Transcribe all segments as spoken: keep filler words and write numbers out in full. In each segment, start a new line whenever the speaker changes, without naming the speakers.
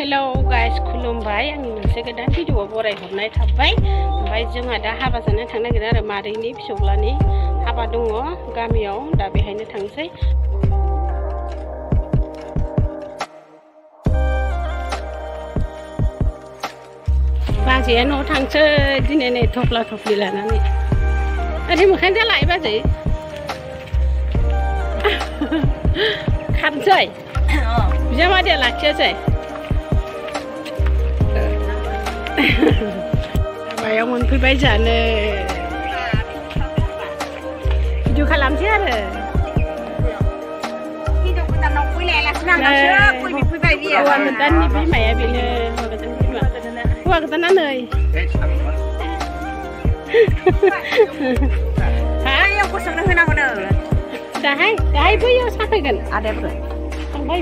hello guys खुलुमबाय आंनि मोनसे गोदान भिडिअ बरायहरनाय थाबाय ओमफ्राय जोंहा दा हाबा जानो थांनो नागिरदों आरो मादैनि फिसौलानि हाबा दङ गामियाव दा बेहायनो थांसै बाजैया न'आव थांसै दिनै नै थफ्ला थफ्लि लानानै ओरै मोखां जालाय बाजै खारसै बिजामादैया लाखियासै हाबायाव मोनफैबाय जानो भिडिअ खालामसै आरो हौवा गोदाननि बिमाया बेनो हौवा गोदाना नै दाहाय दाहाय बैयाव साफैगोन आदायाबो थांबाय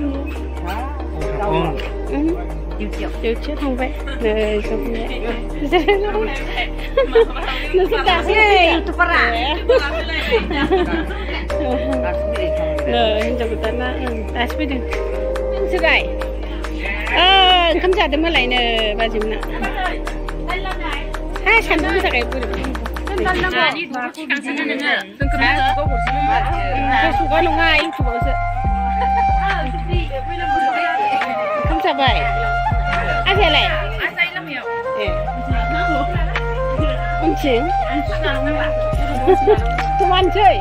डिउटियाव थांबाय नै नोंसोर दासो इउटुबारा हिनजाव गोदाना दासो फैदों नोंसोरलाय ओंखाम जादों मालायनो बाजैमोना हा सान्दुं गोसाखाय फेसबुकआव नङा इउटुबावसो ओंखाम जाबाय आजायालाय ए उनथिं समानसै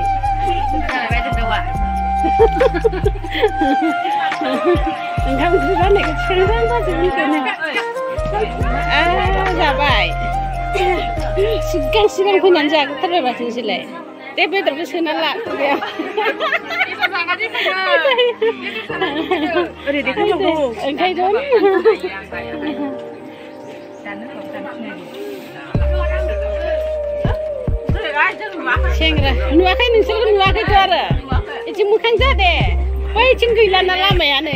ओंखाम ओंख्रि राननायखौ थिखांनानै बाजैमोनखौनो जाबाय सिगां सिगां फैनानै जाग्रोथारबाय माथो नोंसोरलाय दे बेदरखौ सोना ला खुगायाव सेंग्रा नुवाखै नोंसोरखौ नुवाखैथ' आरो इथिं मोखां जादे बैथिं गैलाना लामाया नै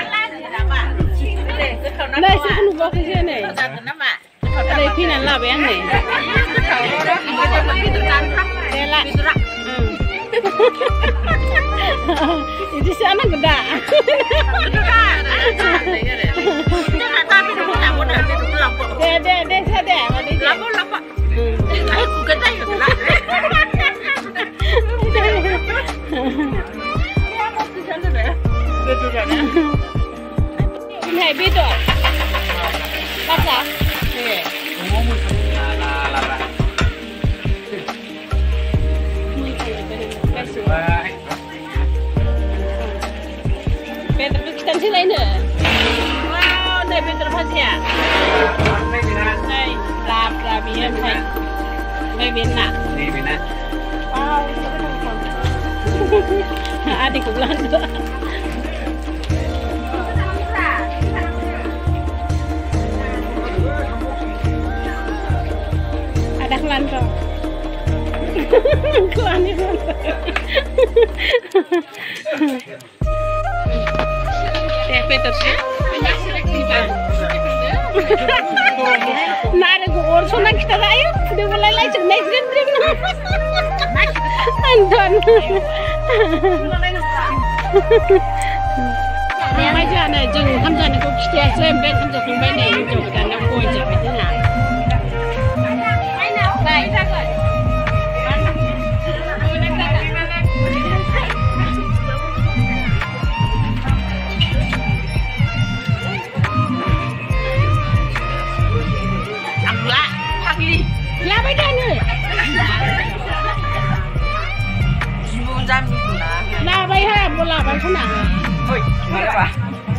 नोंसोरखौ नुवाखैसो नै ओरै फैनानै लाबाय आं नै दे ला बिदिसो जानांगौ दा दे दे दे सा दे ini bedor baca bedor kita sih lainnya wow nih bedor pasnya nih lap lapinya nih nih bina nih bina wow adik bilang tuh ada kelantar kelantar teh betul sih nara gor sona kita ayo udah mulai lagi next game break Anton mai jana jeng ham jana ko kitia sem ben ham ja khong bai nei jo ka na ko ja bai na bai ra rồi amla phakli la bai da ni la bai ha bola bai khana oi mara ba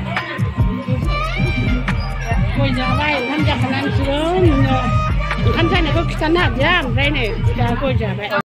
koi jabai ham ja khanan siro ओंखाम जानायखौ खिथानो हादिया ओमफ्राय नै दा गय जाबाय